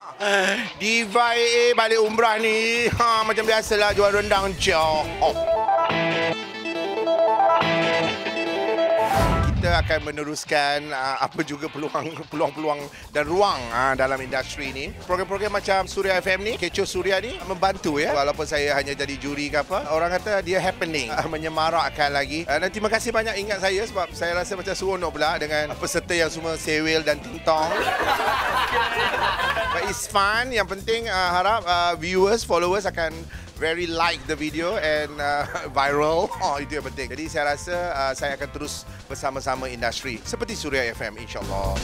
Diva AA balik umrah ni macam biasalah jual rendang jauh. Kita akan meneruskan apa juga peluang-peluang dan ruang dalam industri ni. Program-program macam Suria FM ni, Kecoh Suria ni membantu ya. Walaupun saya hanya jadi juri ke apa, orang kata dia happening, menyemarakkan lagi. Dan terima kasih banyak ingat saya sebab saya rasa macam seronok pula dengan peserta yang semua sewel dan ting-tong. But it's fun. Yang penting harap viewers, followers akan very like the video and viral. Itu yang penting. Jadi saya rasa saya akan terus bersama-sama industri seperti Suria FM, insyaAllah.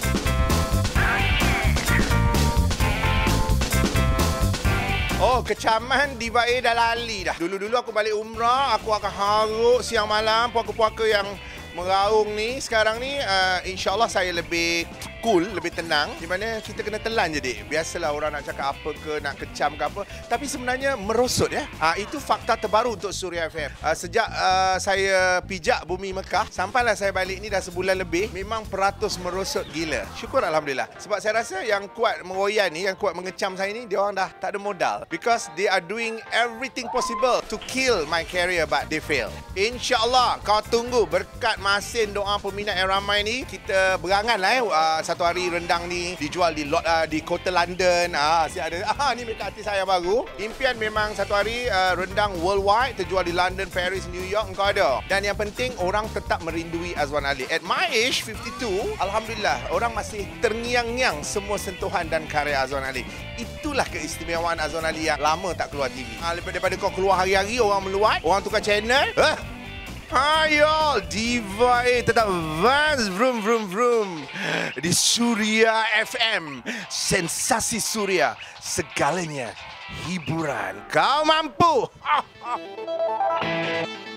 Oh, kecaman Diva A dah lali dah. Dulu-dulu aku balik umrah, aku akan haruk siang malam, puaka-puaka yang meraung ni. Sekarang ni insyaAllah saya lebih cool, lebih tenang. Di mana kita kena telan je, dik. Biasalah orang nak cakap apa ke, nak kecam ke apa. Tapi sebenarnya merosot ya. Itu fakta terbaru untuk Suria FM. Sejak saya pijak bumi Mekah, sampailah saya balik ni dah sebulan lebih, memang peratus merosot gila. Syukur Alhamdulillah. Sebab saya rasa yang kuat meroyan ni, yang kuat mengecam saya ni, dia orang dah tak ada modal. Because they are doing everything possible to kill my career but they fail. InsyaAllah, kau tunggu berkat masin doa peminat yang ramai ni, kita berangan lah satu hari rendang ni dijual di di kota London. Saya ada ni mereka artis saya baru. Impian memang satu hari rendang worldwide terjual di London, Paris, New York, engkau ada. Dan yang penting orang tetap merindui Azwan Ali. At my age 52, alhamdulillah orang masih terngiang-ngiang semua sentuhan dan karya Azwan Ali. Itulah keistimewaan Azwan Ali yang lama tak keluar TV. Daripada kau keluar hari-hari orang meluat, orang tukar channel. Hayol, Diva A tetap vans vroom vroom vroom di Suria FM. Sensasi Suria, segalanya hiburan. Kau mampu.